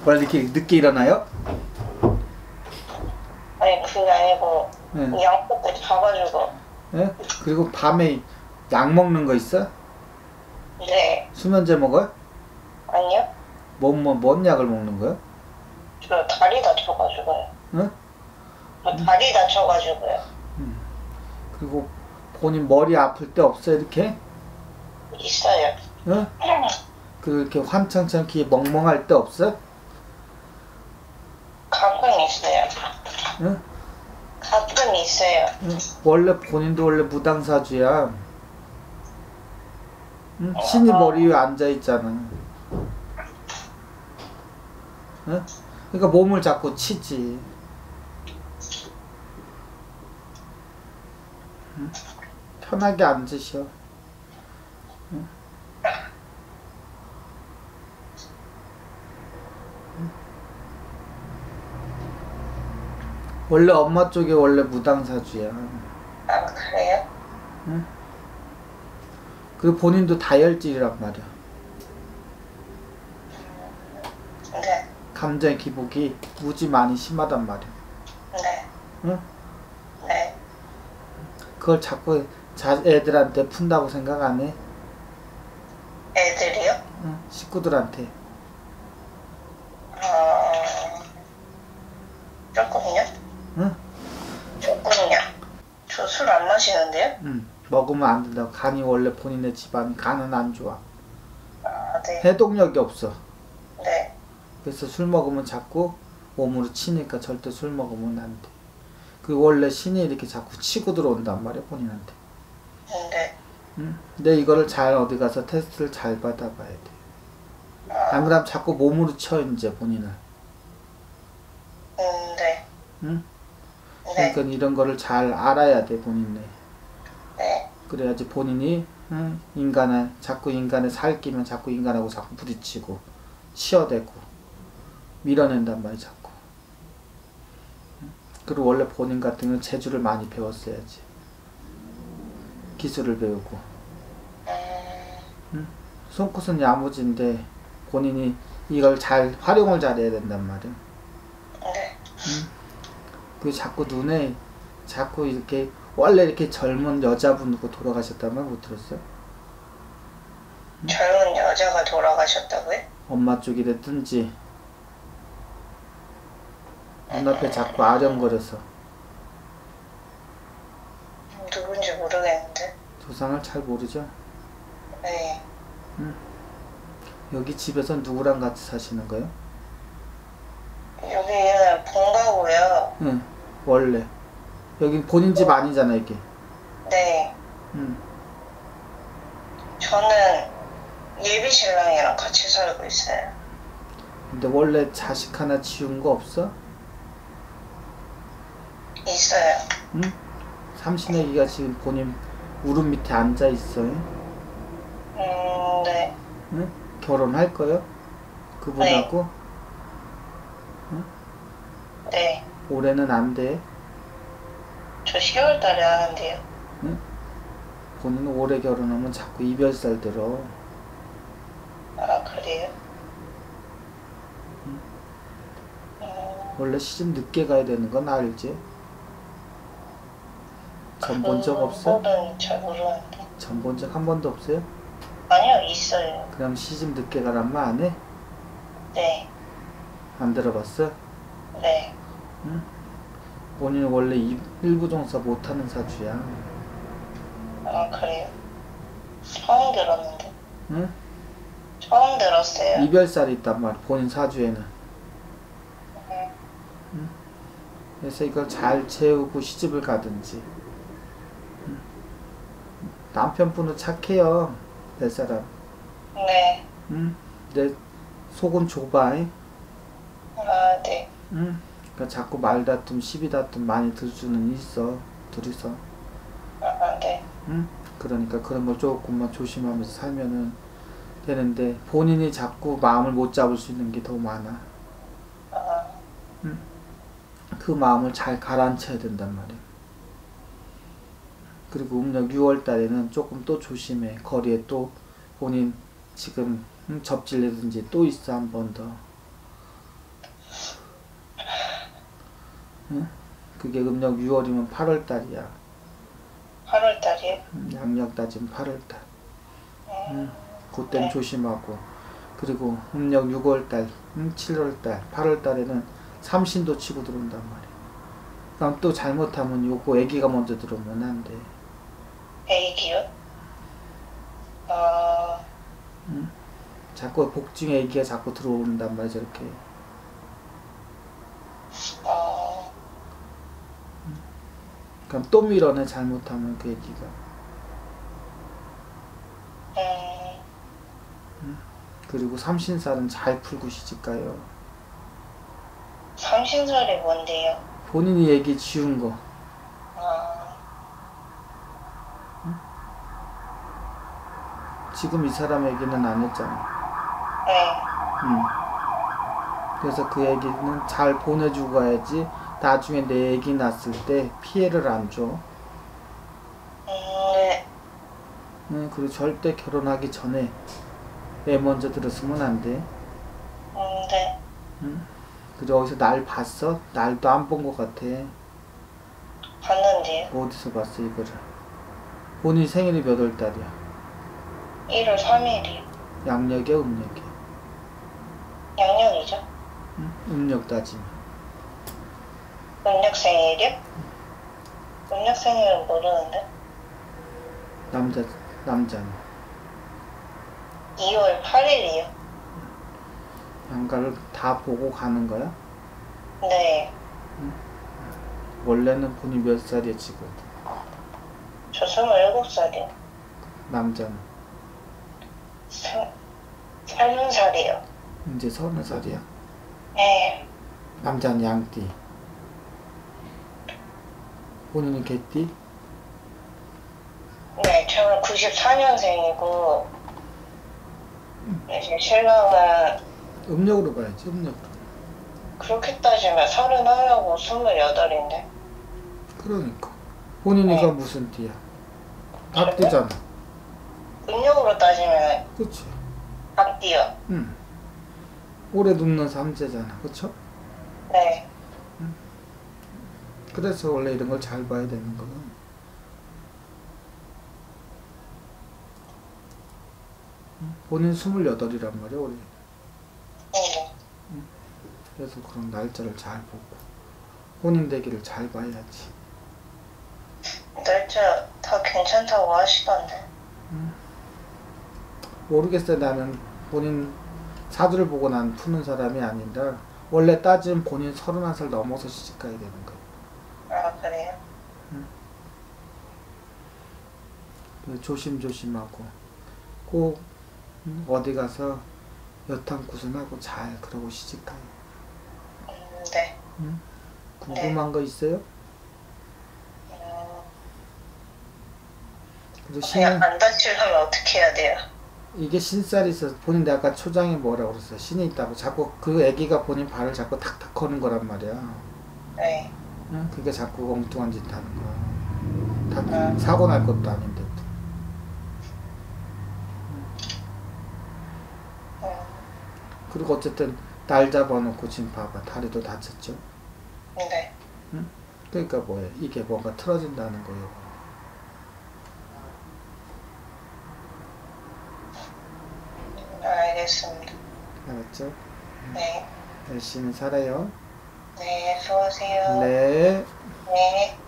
원래 이렇게 늦게 일어나요? 아니 그게 아니고 네. 양쪽을 잡아주고. 예? 그리고 밤에 약 먹는 거 있어? 네. 수면제 먹어요? 아니요. 뭔 약을 먹는 거야? 저 다리 다쳐가지고요. 응? 저 다리 다쳐가지고요. 그리고 본인 머리 아플 때 없어요, 이렇게? 있어요. 응? 그렇게 환청청 이렇게 멍멍할 때 없어? 가끔 있어요. 응? 가끔 있어요. 응? 원래 본인도 원래 무당사주야. 응? 신이 머리 위에 앉아있잖아. 응? 그러니까 몸을 자꾸 치지. 응? 편하게 앉으셔. 응? 원래 엄마 쪽에 원래 무당사주야. 아 그래요? 응? 그리고 본인도 다혈질이란 말이야. 네. 감정의 기복이 무지 많이 심하단 말이야. 네. 응? 네. 그걸 자꾸 애들한테 푼다고 생각 안 해? 애들이요? 응? 식구들한테. 조금요? 응? 조금요. 저 술 안 마시는데요? 응. 먹으면 안 된다고. 간이 원래 본인의 집안 간은 안 좋아. 아 네. 해독력이 없어. 네. 그래서 술 먹으면 자꾸 몸으로 치니까 절대 술 먹으면 안 돼. 그 원래 신이 이렇게 자꾸 치고 들어온단 말이야, 본인한테. 네. 응? 근데 이거를 잘 어디 가서 테스트를 잘 받아봐야 돼. 안 그러면 자꾸 몸으로 쳐, 이제 본인을. 네. 응? 네. 그러니까 이런 거를 잘 알아야 돼, 본인이. 네. 그래야지 본인이 응? 자꾸 인간에 살기면 자꾸 인간하고 자꾸 부딪히고 치어대고 밀어낸단 말이야, 자꾸. 응? 그리고 원래 본인 같은 경우는 재주를 많이 배웠어야지. 기술을 배우고. 응? 손끝은 야무진데 본인이 이걸 잘 활용을 잘해야 된단 말이야. 네. 응? 그 자꾸 눈에 자꾸 이렇게 원래 이렇게 젊은 여자분 누구 돌아가셨다면 못 들었어요? 젊은 여자가 돌아가셨다고요? 엄마 쪽이랬든지 눈앞에 자꾸 아령거려서. 누군지 모르겠는데. 조상을 잘 모르죠? 네. 응? 여기 집에서 누구랑 같이 사시는 거예요? 여기는 본가고요. 응, 원래 여기 본인 집 아니잖아, 이게. 네. 응. 저는 예비 신랑이랑 같이 살고 있어요. 근데 원래 자식 하나 지운 거 없어? 있어요. 응? 삼신애기가 지금 본인 무릎 밑에 앉아 있어요. 네. 응? 결혼할 거요? 그분하고? 응? 네. 올해는 안 돼. 저 10월 달에 하는데요. 응? 본인은 올해 결혼하면 자꾸 이별살 들어. 아, 그래요? 원래 시집 늦게 가야 되는 건 알지? 전 본 적 없어? 그거는 잘 모르는데. 전 본 적 한 번도 없어요? 아니요, 있어요. 그럼 시집 늦게 가란 말 안 해? 네. 안 들어봤어? 네. 응? 본인은 원래 일부 종사 못하는 사주야. 아, 그래요? 처음 들었는데. 응? 처음 들었어요. 이별살이 있단 말이야, 본인 사주에는. 응? 그래서 이걸 잘 채우고 시집을 가든지. 응? 남편분은 착해요, 내 사람. 네. 응? 내 속은 좁아. 아, 네. 응? 그러니까 자꾸 말다툼, 시비다툼 많이 들 수는 있어, 둘이서. 아, 네. 응? 그러니까 그런 걸 조금만 조심하면서 살면은 되는데 본인이 자꾸 마음을 못 잡을 수 있는 게 더 많아. 아, 응? 그 마음을 잘 가라앉혀야 된단 말이야. 그리고 음력 6월 달에는 조금 또 조심해. 거리에 또 본인 지금 접질리든지 또 있어, 한 번 더. 응? 그게 음력 6월이면 8월달이야. 8월달이요? 양력 따지면 8월달. 음, 그땐 네. 조심하고. 그리고 음력 6월달, 7월달, 8월달에는 삼신도 치고 들어온단 말이야. 그럼 또 잘못하면 요거 애기가 먼저 들어오면 안 돼. 애기요? 어, 자꾸 복중에 애기가 자꾸 들어온단 말이야, 저렇게. 어, 그럼 또 밀어내, 잘못하면 그 애기가. 그리고 삼신살은 잘 풀고 시집가요. 삼신설이 뭔데요? 본인이 애기 지운 거. 아, 지금 이 사람 애기는 아니었잖아. 네. 그래서 그 애기는 잘 보내주고 가야지 나중에 내 애기 낳았을 때 피해를 안 줘. 네. 그리고 절대 결혼하기 전에 애 먼저 들었으면 안 돼. 네. 그래서 어디서 날 봤어? 날도 안 본 것 같아. 봤는데요. 어디서 봤어 이거를? 본인 생일이 몇 월 달이야? 1월 3일이요. 양력이야 음력이야? 양력이죠? 음력 따지면. 음력 생일이요? 음력 생일은 모르는데. 남자는. 2월 8일이요. 양가를 다 보고 가는 거야? 네. 원래는 본인 몇 살이야 지금? 저 27살이요. 남자는? 30살이요. 이제 30살이야. 네. 남자는 양띠. 본인은 개띠? 네, 저는 94년생이고, 이제 신랑은 음력으로 봐야지 음력으로. 그렇게 따지면 31하고 28인데. 그러니까 본인이가 네. 무슨 띠야? 박띠잖아. 음력으로 따지면 그치? 박띠요. 올해 눕는 삼재잖아. 그쵸? 네. 그래서 원래 이런 걸 잘 봐야 되는 거야. 본인 28이란 말이야 올해. 네. 그래서 그런 날짜를 잘 보고 본인 되기를 잘 봐야지. 날짜 다 괜찮다고 하시던데. 모르겠어요. 나는 본인 사주를 보고 난 푸는 사람이 아닌데 원래 따지면 본인 31살 넘어서 시집가야 되는 거야. 아, 그래요? 그래서 조심조심하고 꼭 어디 가서 여탕구순하고 잘 그러고 시집가요. 네. 궁금한 거 있어요? 그래서 그냥 안 다치려면 어떻게 해야 돼요? 이게 신살이 있어서 본인도 아까 초장에 뭐라고 그랬어요? 신이 있다고 자꾸 그 애기가 본인 발을 자꾸 탁탁 거는 거란 말이야. 네. 그게 자꾸 엉뚱한 짓 하는 거야. 다 사고 날 것도 아닌데. 그리고 어쨌든 날 잡아놓고 지금 봐봐 다리도 다쳤죠. 네. 그러니까 뭐예요? 이게 뭔가 틀어진다는 거예요. 알겠습니다. 알았죠? 네. 열심히 살아요. 네, 수고하세요. 네. 네.